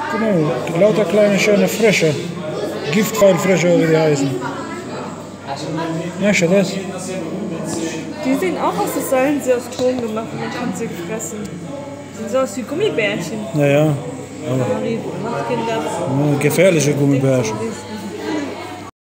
Guck mal, lauter kleine, schöne Frösche. Giftpfeilfrösche oder wie die heißen. Ja, schon das. Die sehen auch aus, als seien sie aus Ton gemacht und man kann sie fressen. Die sehen so aus wie Gummibärchen. Naja. Aber die macht Kinder. Gefährliche Gummibärchen.